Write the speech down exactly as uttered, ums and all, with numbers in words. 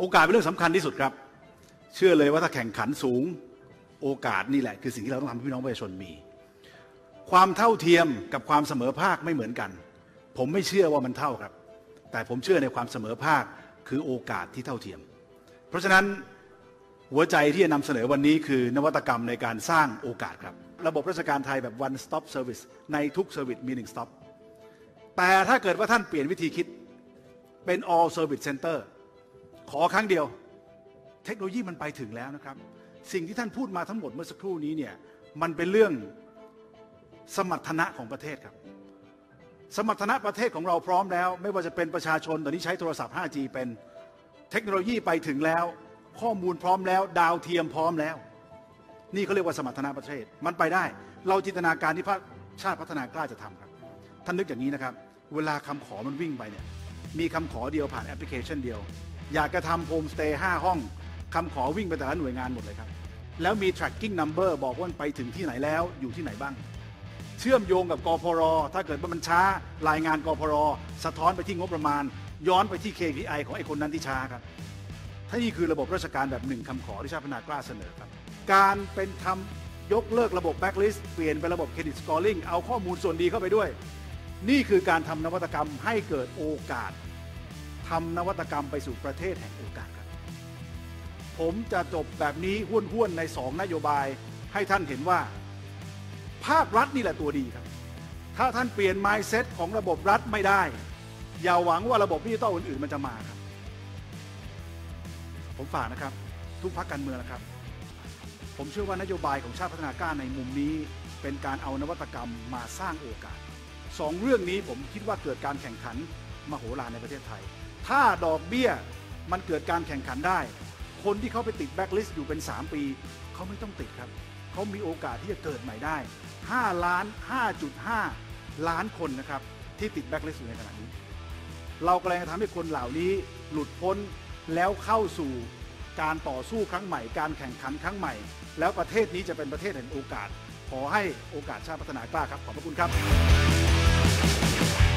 อกาสเป็นเรื่องสำคัญที่สุดครับเชื่อเลยว่าถ้าแข่งขันสูงโอกาสนี่แหละคือสิ่งที่เราต้องทำให้พี่น้องประชาชนมีความเท่าเทียมกับความเสมอภาคไม่เหมือนกันผมไม่เชื่อว่ามันเท่าครับแต่ผมเชื่อในความเสมอภาคคือโอกาสที่เท่าเทียมเพราะฉะนั้นหัวใจที่จะนำเสนอวันนี้คือนวัตกรรมในการสร้างโอกาสครับระบบราชการไทยแบบ one stop service ในทุก service มีหนึ่ง stop แต่ถ้าเกิดว่าท่านเปลี่ยนวิธีคิดเป็น all service center ขอครั้งเดียวเทคโนโลยีมันไปถึงแล้วนะครับสิ่งที่ท่านพูดมาทั้งหมดเมื่อสักครู่นี้เนี่ยมันเป็นเรื่องสมรรถนะของประเทศครับสมรรถนะประเทศของเราพร้อมแล้วไม่ว่าจะเป็นประชาชนตอนนี้ใช้โทรศัพท์ ห้าจี เป็นเทคโนโลยีไปถึงแล้วข้อมูลพร้อมแล้วดาวเทียมพร้อมแล้วนี่เขาเรียกว่าสมรรถนะประเทศมันไปได้เราจินตนาการที่ชาติพัฒนากล้าจะทำครับท่านนึกอย่างนี้นะครับเวลาคำขอมันวิ่งไปเนี่ยมีคำขอเดียวผ่านแอปพลิเคชันเดียวอยากจะทำโฮมสเตย์ห้าห้องคำขอวิ่งไปแต่ละหน่วยงานหมดเลยครับแล้วมี tracking number บอกว่าไปถึงที่ไหนแล้วอยู่ที่ไหนบ้างเชื่อมโยงกับกพรถ้าเกิดว่ามันช้ารายงานกพรสะท้อนไปที่งบประมาณย้อนไปที่ เค พี ไอ ของไอ้คนนั้นที่ช้าครับถ้านี่คือระบบราชการแบบหนึ่งคำขอที่ชาติพัฒนากล้าเสนอครับการเป็นทำยกเลิกระบบแบ็คลิสต์เปลี่ยนเป็นระบบเครดิตสกอร์ลิงเอาข้อมูลส่วนดีเข้าไปด้วยนี่คือการทำนวัตกรรมให้เกิดโอกาสทำนวัตกรรมไปสู่ประเทศแห่งโอกาสครับผมจะจบแบบนี้ห้วนๆในสองนโยบายให้ท่านเห็นว่าภาครัฐนี่แหละตัวดีครับถ้าท่านเปลี่ยน mindset ของระบบรัฐไม่ได้อย่าหวังว่าระบบดิจิตอลอื่นๆมันจะมาครับผมฝากนะครับทุกพรรคการเมืองนะครับผมเชื่อว่านโยบายของชาติพัฒนากล้าในมุมนี้เป็นการเอานวัตกรรมมาสร้างโอกาสสองเรื่องนี้ผมคิดว่าเกิดการแข่งขันมโหฬารในประเทศไทยถ้าดอกเบี้ยมันเกิดการแข่งขันได้คนที่เขาไปติดแบ็คลิสต์อยู่เป็นสามปีเขาไม่ต้องติดครับเขามีโอกาสที่จะเกิดใหม่ได้ห้าล้าน ห้าจุดห้า ล้านคนนะครับที่ติดแบ็คลิสต์อยู่ในขณะนี้เรากำลังจะทำให้คนเหล่านี้หลุดพ้นแล้วเข้าสู่การต่อสู้ครั้งใหม่การแข่งขันครั้งใหม่แล้วประเทศนี้จะเป็นประเทศแห่งโอกาสขอให้โอกาสชาติพัฒนากล้าครับขอบพระคุณครับ